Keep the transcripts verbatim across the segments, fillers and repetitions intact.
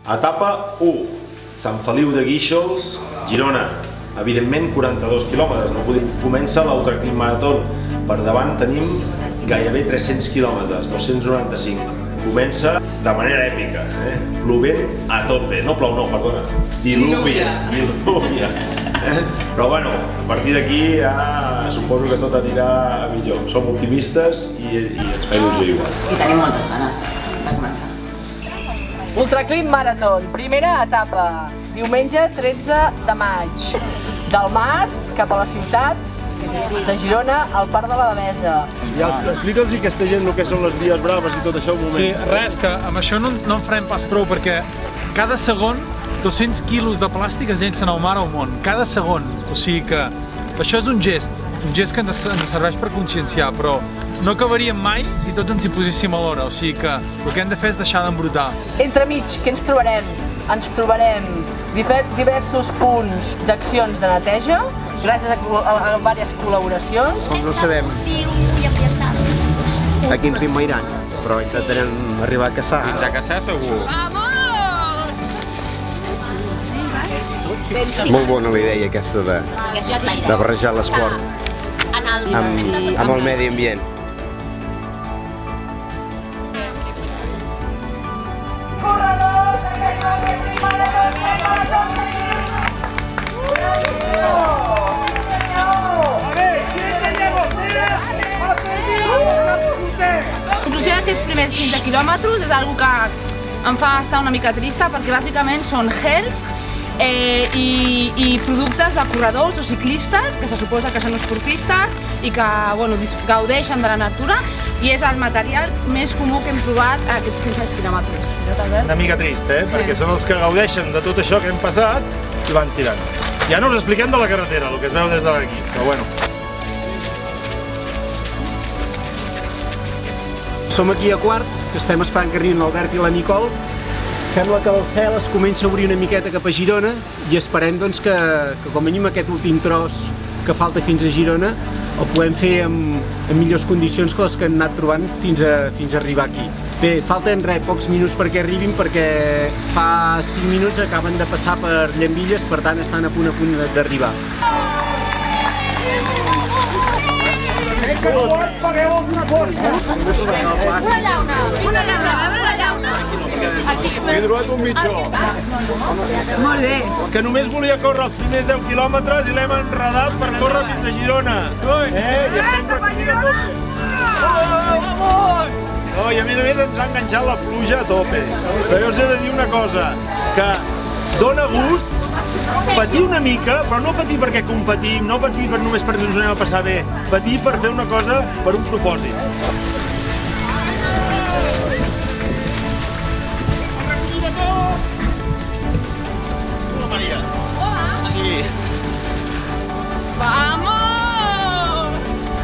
Etapa u, Sant Feliu de Guíxols, Girona. Evidentment, quaranta-dos quilòmetres. No podem començar l'Ultraclim Marathon. Per davant tenim gairebé tres-cents quilòmetres, dos-cents noranta-cinc. Comença de manera èpica, eh? Plovent a tope. No plou, no, perdona. Dilúvia. Dilúvia. Eh? Però bueno, a partir d'aquí ja suposo que tot anirà millor. Som optimistes i, i espero us igual. I tenim moltes ganes de començar. Ultraclim Marathon, primera etapa, diumenge tretze de maig. Del mar cap a la ciutat de Girona, al Parc de la Devesa. Ja explica'ls a aquesta gent el que són les vies braves i tot això un moment. Sí, res, que amb això no, no en farem pas prou, perquè cada segon dos-cents quilos de plàstic es llencen al mar o al món, cada segon. O sigui que això és un gest, un gest que ens, ens serveix per conscienciar, però no acabaríem mai si tots ens hi poséssim a l'hora, o sigui que el que hem de fer és deixar d'embrutar. Entremig, què ens trobarem? Ens trobarem diversos punts d'accions de neteja, gràcies a, a, a diverses col·laboracions. Com no sabem a quin ritme iran, però intentarem arribar a caçar. Fins a caçar segur. Molt bona la idea aquesta de, de barrejar l'esport amb, amb el medi ambient. La conclusió d'aquests primers quinze quilòmetres és una cosa que em fa estar una mica trista, perquè bàsicament són gels eh, i, i productes de corredors o ciclistes, que se suposa que són esportistes i que bueno, gaudeixen de la natura, i és el material més comú que hem trobat a aquests quinze quilòmetres. Una mica trist, eh? Perquè són els que gaudeixen de tot això que hem passat i van tirant. Ja no us expliquem de la carretera, el que es veu des d'aquí, però bueno. Som aquí a Quart, que estem esperant que arribin l'Albert i la Nicole. Sembla que el cel es comença a obrir una miqueta cap a Girona i esperem doncs, que, que com a mínim aquest últim tros que falta fins a Girona el podem fer amb, amb millors condicions que les que hem anat trobant fins a, fins a arribar aquí. Bé, falten res, pocs minuts perquè arribin, perquè fa cinc minuts acaben de passar per Llambilles, per tant estan a punt a punt d'arribar. Una llauna, una llauna, a veure la llauna. He trobat un mitjó. Molt bé. Que només volia córrer els primers deu quilòmetres i l'hem enredat per córrer fins a Girona. Eh, i estem recollint a tope. Oh, i a més a més ens ha enganxat la pluja a tope. Però jo us he de dir una cosa, que dona gust patir una mica, però no patir perquè competim, no patir per només perquè ens ho anem a passar bé, patir per fer una cosa per un propòsit. Hola, Maria. Hola. Aquí. Vamos!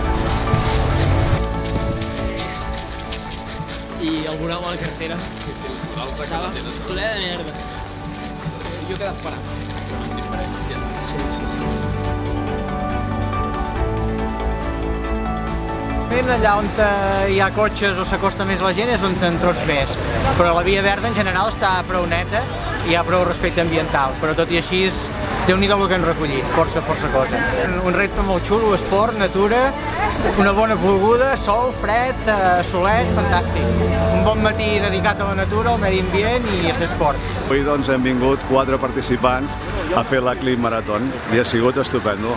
I alguna bona cartera. Estava ple de merda. Jo he quedat parat. Sí, sí, sí. Allà on hi ha cotxes o s'acosta més la gent és on te'n trots més, però la via verda en general està prou neta i hi ha prou respecte ambiental, però tot i així déu-n'hi-do el que hem recollit, força, força cosa. Un repte molt xulo, esport, natura, una bona ploguda, sol, fred, solet, fantàstic. Un bon matí dedicat a la natura, al medi ambient i a fer esport. Avui doncs hem vingut quatre participants a fer la Clim Marathon i ha sigut estupendo.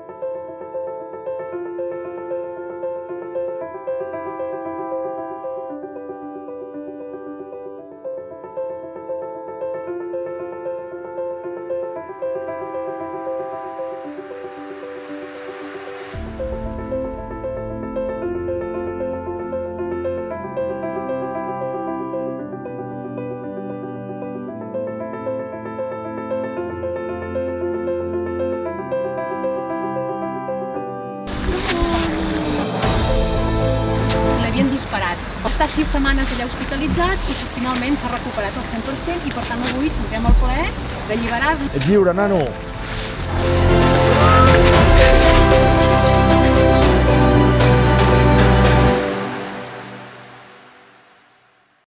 L'havien disparat. Està sis setmanes allà hospitalitzat i finalment s'ha recuperat al cent per cent i per tant avui tindrem el plaer d'alliberar-lo. Ets lliure, nano.